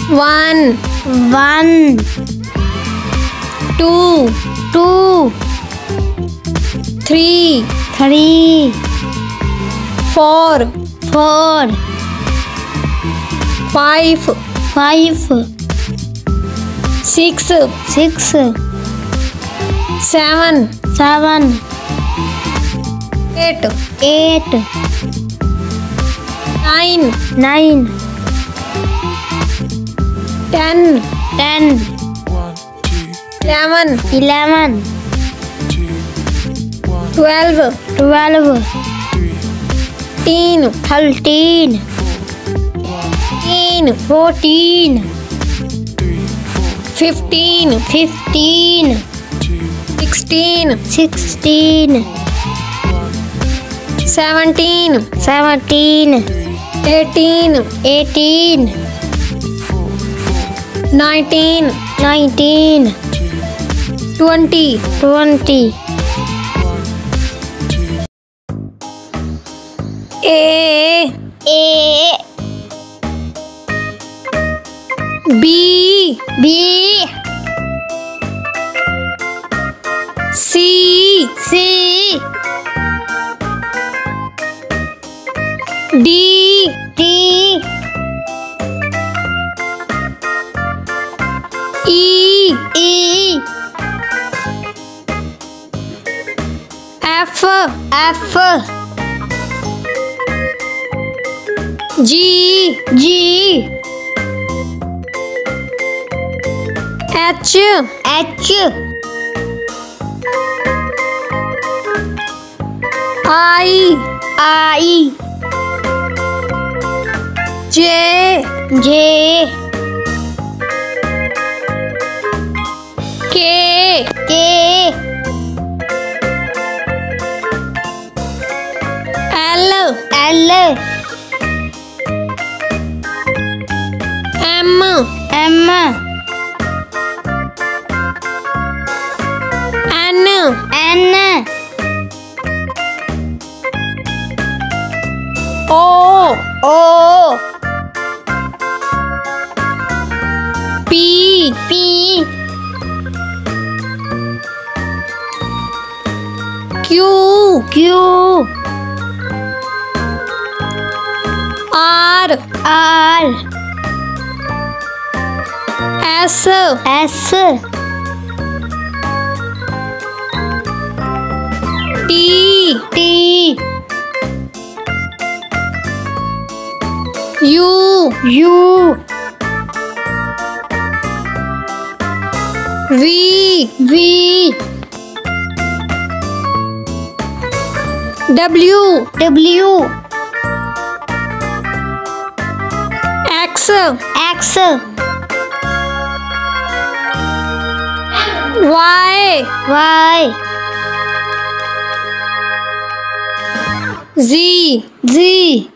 1 1 2 2 3 3 4 4 5 5 6 6 7 7 8 8 9 9 10 10 11 11 12 12 13 13 14 15 15 16 16 17 17 18 18 19 19 20 20 A A B B C C D D E E F F G G H H I I J J K K L L M M N N O O P P Q Q R R S S T T U U V V W W X X Y Y Z Z